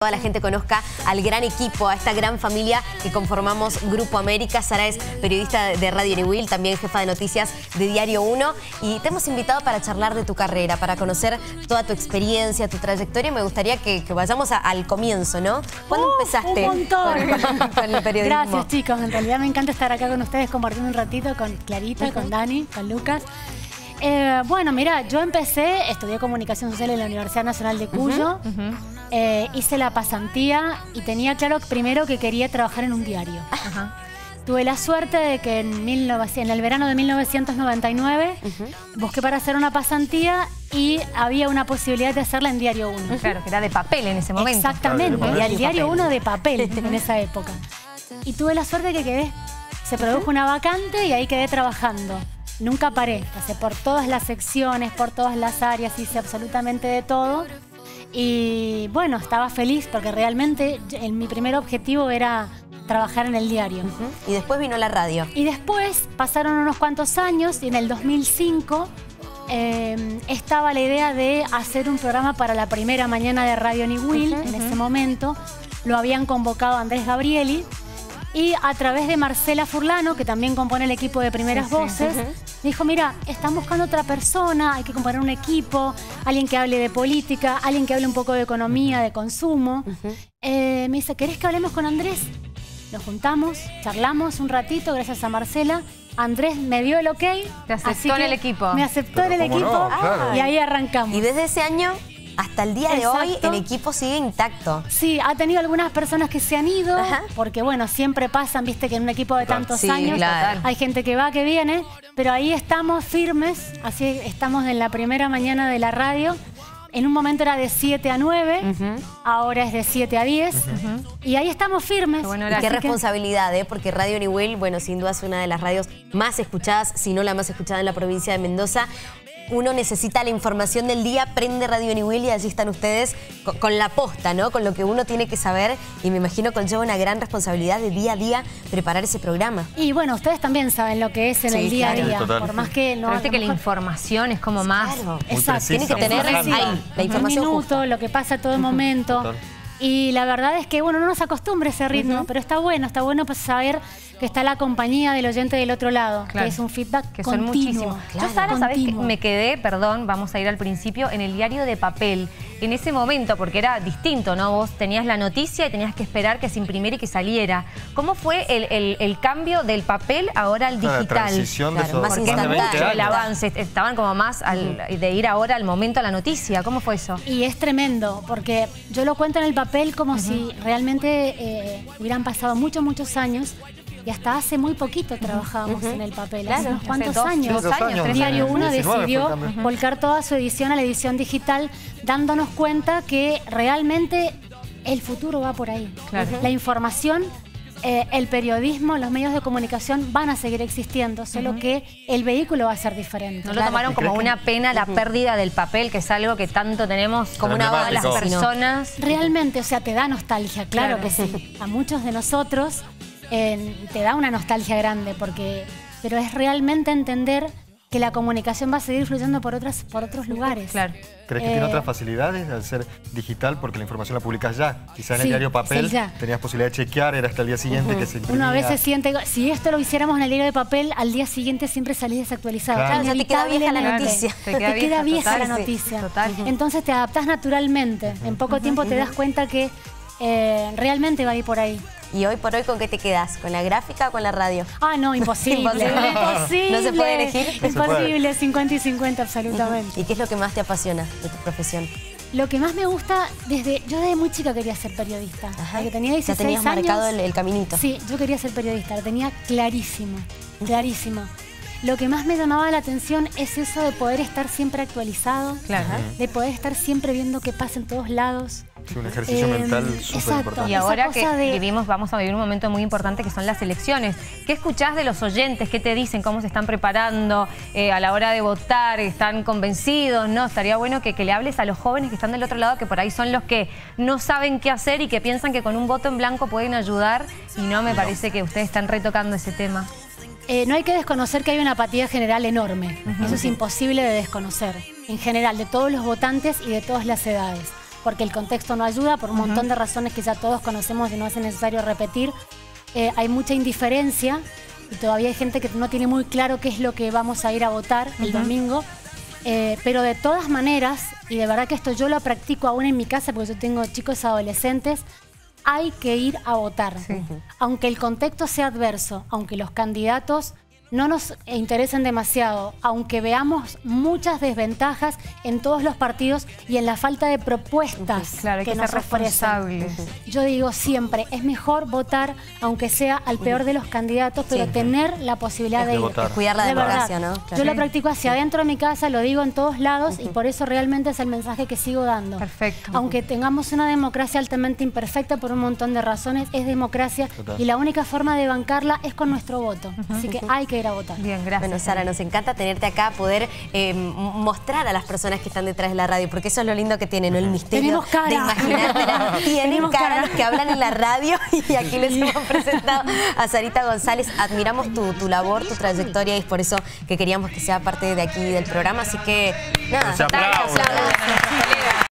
toda la gente conozca al gran equipo, a esta gran familia que conformamos Grupo América. Sara es periodista de Radio Niwil, también jefa de noticias de Diario 1. Y te hemos invitado para charlar de tu carrera, para conocer toda tu experiencia, tu trayectoria. Me gustaría que vayamos al comienzo, ¿no? ¿Cuándo empezaste un montón. con el periodismo? Gracias, chicos. En realidad me encanta estar acá con ustedes compartiendo un ratito con Clarita, con Dani, con Lucas. Bueno, mira, yo estudié Comunicación Social en la Universidad Nacional de Cuyo. Hice la pasantía y tenía claro primero que quería trabajar en un diario. Tuve la suerte de que en el verano de 1999 busqué para hacer una pasantía y había una posibilidad de hacerla en Diario 1. Claro, que era de papel en ese momento. Exactamente, Claro, el Diario 1 de papel en esa época. Y tuve la suerte que quedé. Se produjo una vacante y ahí quedé trabajando. Nunca paré, pasé por todas las secciones, por todas las áreas, hice absolutamente de todo. Y bueno, estaba feliz porque realmente mi primer objetivo era trabajar en el diario. Y después vino la radio. Y después pasaron unos cuantos años y en el 2005 estaba la idea de hacer un programa para la primera mañana de Radio Niwil. En ese momento lo habían convocado Andrés Gabrieli. Y a través de Marcela Furlano, que también compone el equipo de Primeras Voces, me dijo, mira, están buscando otra persona, hay que componer un equipo, alguien que hable de política, alguien que hable un poco de economía, de consumo. Me dice, ¿querés que hablemos con Andrés? Nos juntamos, charlamos un ratito, gracias a Marcela. Andrés me dio el ok. Te aceptó en el equipo. Me aceptó en el equipo Claro. y ahí arrancamos. Y desde ese año hasta el día de hoy el equipo sigue intacto. Sí, ha tenido algunas personas que se han ido, porque bueno, siempre pasan, viste que en un equipo de tantos años hay gente que va, que viene, pero ahí estamos firmes, así estamos en la primera mañana de la radio. En un momento era de 7 a 9, ahora es de 7 a 10, y ahí estamos firmes. Bueno, y qué responsabilidad, porque Radio Niwil, bueno, sin duda es una de las radios más escuchadas, si no la más escuchada en la provincia de Mendoza. Uno necesita la información del día, prende Radio Niwil y allí están ustedes con la posta, ¿no? Con lo que uno tiene que saber, y me imagino conlleva una gran responsabilidad de día a día preparar ese programa. Y bueno, ustedes también saben lo que es en el día a día, por más que no... Pero que la información es como más... Exacto. Tiene que tener ahí la información justa. Lo que pasa todo el momento. Y la verdad es que, bueno, no nos acostumbra ese ritmo, pero está bueno pues saber que está la compañía del oyente del otro lado, que es un feedback que continuo. son muchísimos. Yo, Sara, ¿sabés que me quedé, perdón, vamos a ir al principio, en el diario de papel? En ese momento, porque era distinto, ¿no? Vos tenías la noticia y tenías que esperar que se imprimiera y que saliera. ¿Cómo fue el cambio del papel ahora al digital? La transición de más porque instantáneo. El avance, estaban como más de ir ahora al momento a la noticia. ¿Cómo fue eso? Y es tremendo, porque yo lo cuento en el papel como si realmente hubieran pasado muchos años. Y hasta hace muy poquito trabajábamos en el papel, hace unos cuantos años. Diario 1 decidió volcar toda su edición a la edición digital, dándonos cuenta que realmente el futuro va por ahí. La información, el periodismo, los medios de comunicación van a seguir existiendo, solo que el vehículo va a ser diferente. ¿No lo tomaron como una pena la pérdida del papel, que es algo que tanto tenemos como una voz de las personas? Realmente, o sea, te da nostalgia, claro que sí. A muchos de nosotros... te da una nostalgia grande, pero es realmente entender que la comunicación va a seguir fluyendo por otros lugares. ¿Crees que tiene otras facilidades al ser digital? Porque la información la publicas ya. Quizás en el diario papel tenías posibilidad de chequear, era hasta el día siguiente que se imprimía. Uno a veces siente, si esto lo hiciéramos en el diario de papel, al día siguiente siempre salís desactualizado. Claro, ya te queda vieja la noticia. Te queda vieja la noticia. Entonces te adaptás naturalmente. En poco tiempo te das cuenta que realmente va a ir por ahí. ¿Y hoy por hoy con qué te quedas? ¿Con la gráfica o con la radio? Ah, no, imposible. Imposible. ¿No se puede elegir? Imposible, 50 y 50 absolutamente. ¿Y qué es lo que más te apasiona de tu profesión? Lo que más me gusta, yo desde muy chica quería ser periodista. Desde que tenía 16 años. Ya tenías marcado el caminito. Sí, yo quería ser periodista, lo tenía clarísimo, clarísimo. Lo que más me llamaba la atención es eso de poder estar siempre actualizado, de poder estar siempre viendo qué pasa en todos lados. Sí, un ejercicio mental súper importante. Y ahora que vamos a vivir un momento muy importante que son las elecciones. ¿Qué escuchás de los oyentes? ¿Qué te dicen? ¿Cómo se están preparando a la hora de votar? ¿Están convencidos? ¿No? Estaría bueno que le hables a los jóvenes que están del otro lado, que por ahí son los que no saben qué hacer y que piensan que con un voto en blanco pueden ayudar. Y no, me parece que ustedes están retocando ese tema. No hay que desconocer que hay una apatía general enorme. Eso es imposible de desconocer. En general, de todos los votantes y de todas las edades. porque el contexto no ayuda, por un montón de razones que ya todos conocemos y no hace necesario repetir. Hay mucha indiferencia y todavía hay gente que no tiene muy claro qué es lo que vamos a ir a votar el domingo. Pero de todas maneras, y de verdad que esto yo lo practico aún en mi casa porque yo tengo chicos adolescentes, hay que ir a votar. Sí. Aunque el contexto sea adverso, aunque los candidatos no nos interesen demasiado, aunque veamos muchas desventajas en todos los partidos y en la falta de propuestas claro, que nos ofrecen. Yo digo siempre, es mejor votar aunque sea al peor de los candidatos, pero tener la posibilidad de ir. Cuidar la democracia, ¿no? Claro. Yo lo practico hacia adentro de mi casa, lo digo en todos lados y por eso realmente es el mensaje que sigo dando. Perfecto. Aunque tengamos una democracia altamente imperfecta por un montón de razones, es democracia y la única forma de bancarla es con nuestro voto. Así que hay que ir a votar. Bien, gracias. Bueno, Sara, nos encanta tenerte acá, poder mostrar a las personas que están detrás de la radio, porque eso es lo lindo que tienen, ¿no? El misterio de imaginártela. Tienen cara los que hablan en la radio y aquí les hemos presentado a Sarita González. Admiramos tu labor, tu trayectoria y es por eso que queríamos que sea parte de aquí del programa. Así que, nada. Se aplaude.